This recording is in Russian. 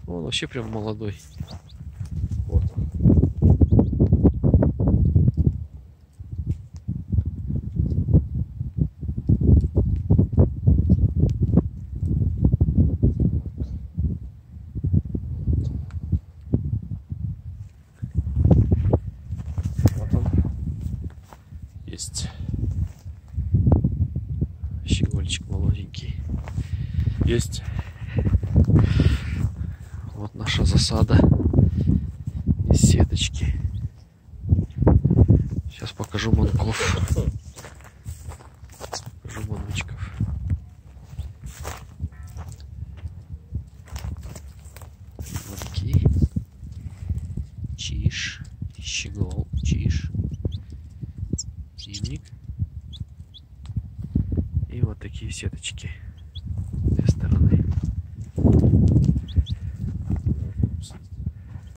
Он вообще прям молодой. Вот он. Вот он. Есть. Щегольчик молоденький. Есть. Вот наша засада из сеточки. Сейчас покажу манков. Покажу маночков. Манки. Чиж. Щегол. Чиж. Зимник. И вот такие сеточки.